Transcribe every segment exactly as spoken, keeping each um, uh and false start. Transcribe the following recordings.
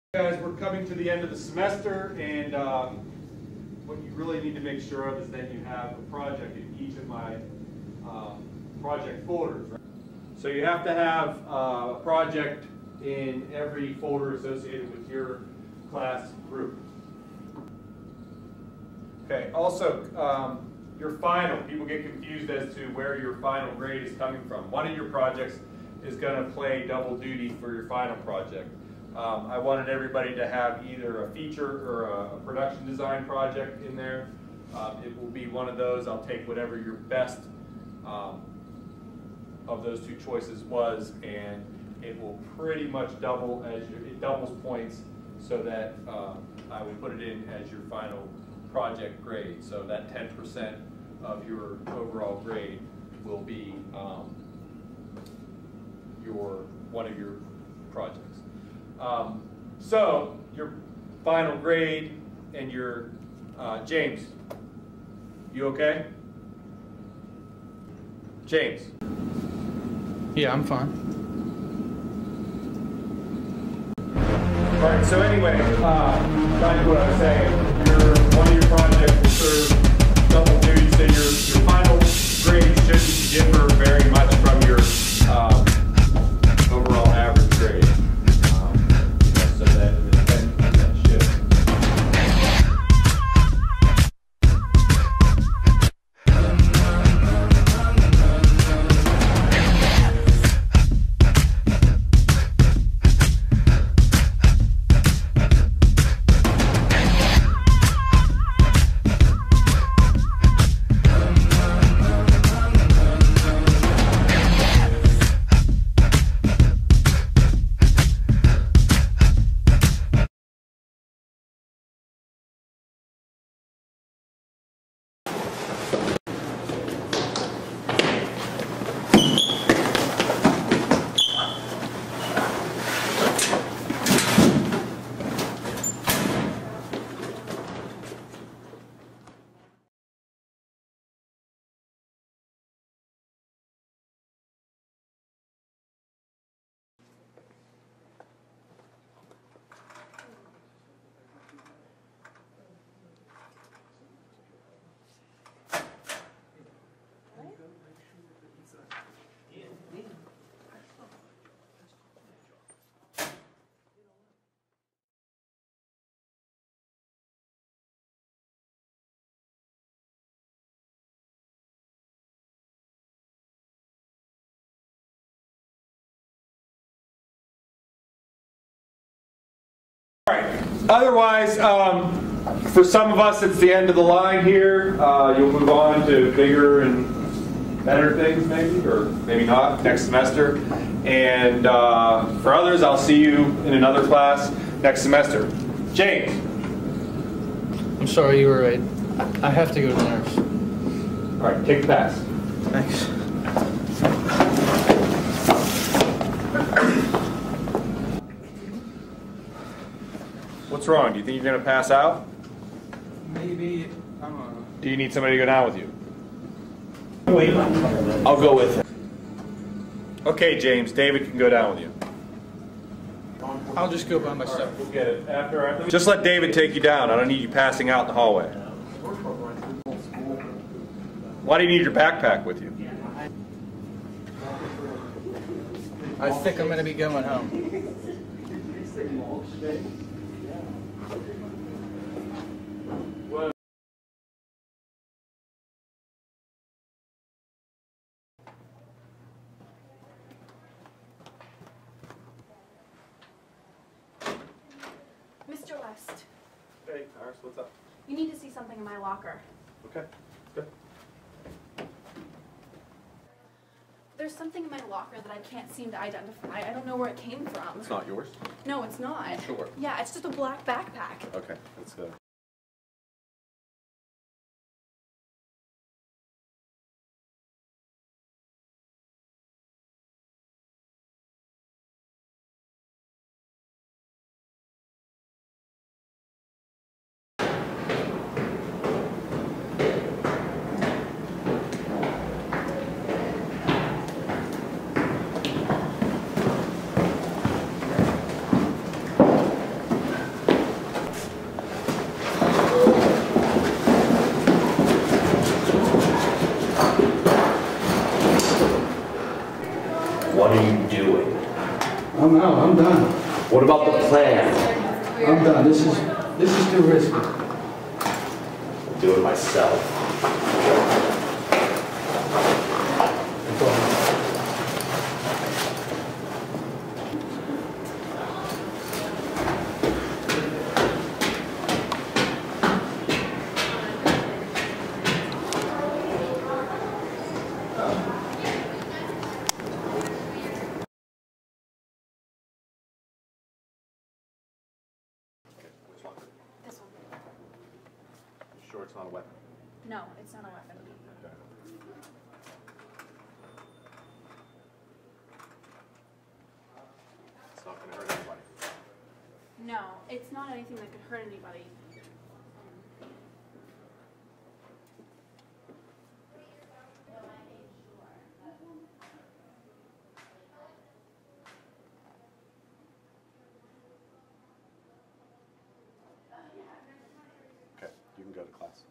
Guys, we're coming to the end of the semester, and um, what you really need to make sure of is that you have a project in each of my um, project folders. Right? So you have to have uh, a project in every folder associated with your class group. Okay, also um, your final, people get confused as to where your final grade is coming from. One of your projects is going to play double duty for your final project. Um, I wanted everybody to have either a feature or a, a production design project in there. Um, it will be one of those. I'll take whatever your best um, of those two choices was, and it will pretty much double as your, it doubles points, so that uh, I will put it in as your final project grade. So that ten percent of your overall grade will be um, your one of your projects. Um, so your final grade and your uh, James, you okay? James. Yeah, I'm fine. All right. So anyway, uh, back to what I was saying. Your one of your projects will serve double duty. So your your final grade shouldn't differ very much from your uh, overall average grade. So that the ten percent shift. All right. Otherwise, um, for some of us, it's the end of the line here. Uh, you'll move on to bigger and better things, maybe, or maybe not, next semester. And uh, for others, I'll see you in another class next semester. James. I'm sorry, you were right. I have to go to the nurse. All right, take the pass. Thanks. What's wrong? Do you think you're going to pass out? Maybe, I don't know. Do you need somebody to go down with you? Wait, I'll go with him. Okay, James, David can go down with you. I'll just go by myself. Right, we'll get it. After, after. Just let David take you down. I don't need you passing out in the hallway. Why do you need your backpack with you? I think I'm going to be going home. Mister West. Hey, Iris, what's up? You need to see something in my locker. Okay, good. There's something in my locker that I can't seem to identify. I don't know where it came from. It's not yours? No, it's not. Sure. Yeah, it's just a black backpack. Okay, let's go. I'm out, I'm done. What about the plan? I'm done, this is, this is too risky. I'll do it myself. Sure it's not a weapon? No, it's not a weapon. Okay. It's not going to hurt anybody. No, it's not anything that could hurt anybody. Okay, you can go to class.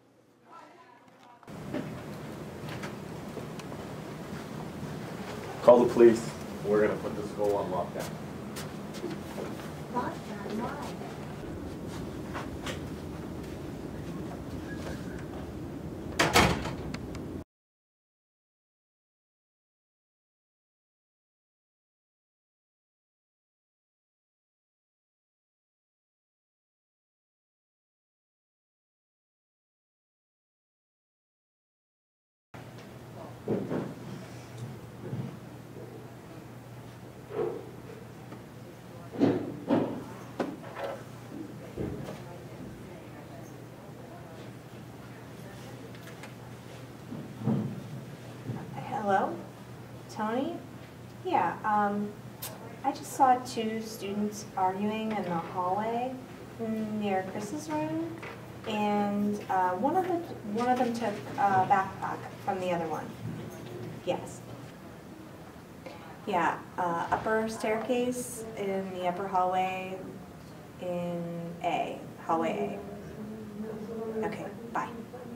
Call the police. We're going to put the school on lockdown. Lockdown, why? Hello? Tony? Yeah, um, I just saw two students arguing in the hallway near Chris's room, and uh, one of them, one of them took a backpack from the other one. Yes. Yeah, uh, upper staircase in the upper hallway in A, hallway A. Okay, bye.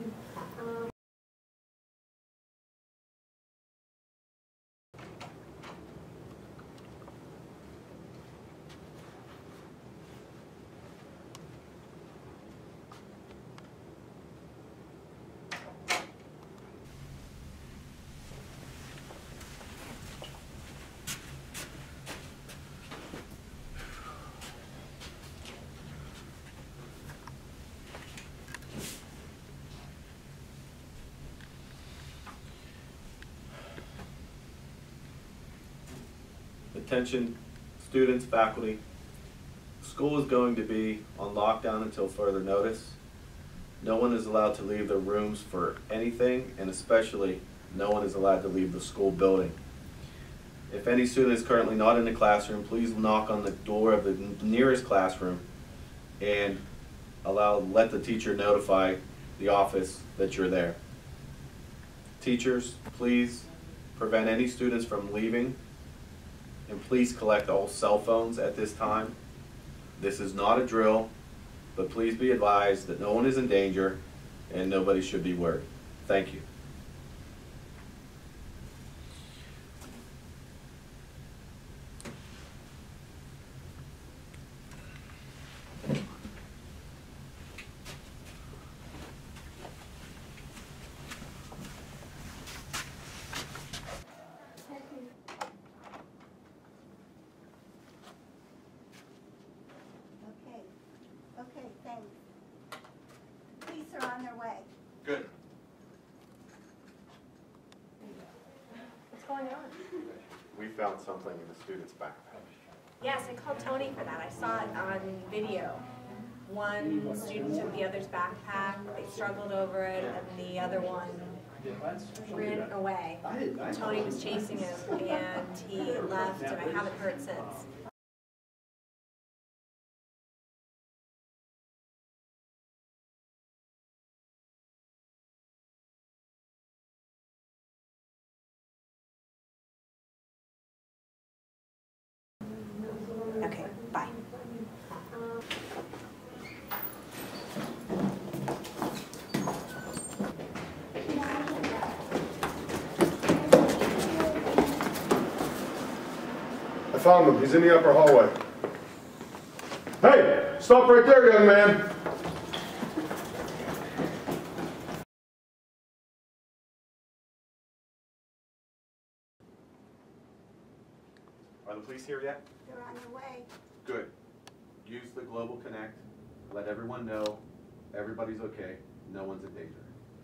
Attention students, faculty. School is going to be on lockdown until further notice. No one is allowed to leave their rooms for anything, and especially no one is allowed to leave the school building. If any student is currently not in the classroom, please knock on the door of the nearest classroom and allow, let the teacher notify the office that you're there. Teachers, please prevent any students from leaving, and please collect all cell phones at this time. This is not a drill, but please be advised that no one is in danger and nobody should be worried. Thank you. Okay, okay, thanks. Police are on their way. Good. What's going on? We found something in the student's backpack. Yes, I called Tony for that. I saw it on video. One student took the other's backpack, they struggled over it, and the other one ran away. Tony was chasing him, and he left, and I haven't heard since. Okay, bye. found him. He's in the upper hallway. Hey, stop right there, young man. Are the police here yet? They're on their way. Good. Use the Global Connect. Let everyone know everybody's okay. No one's in danger.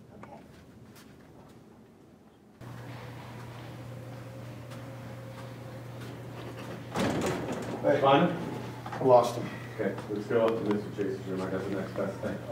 Okay. Hey, Fun? I lost him. Okay, let's go up to Mister Chase's room. I got the next best thing.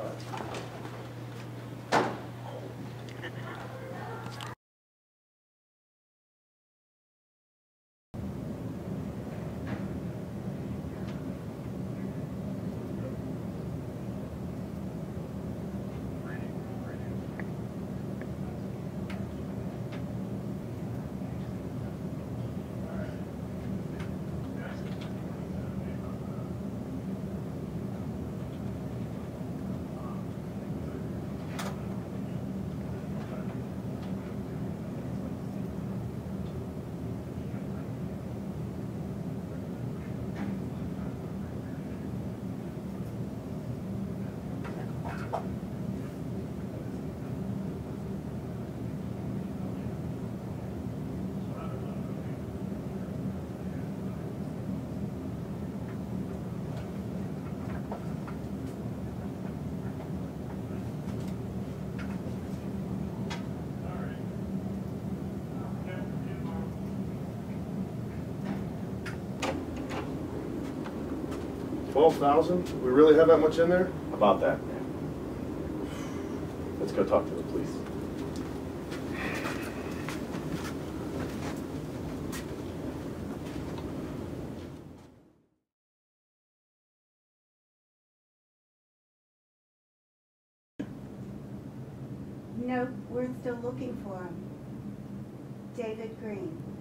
twelve thousand? We really have that much in there? About that. Let's go talk to the police. Nope, we're still looking for him. David Green.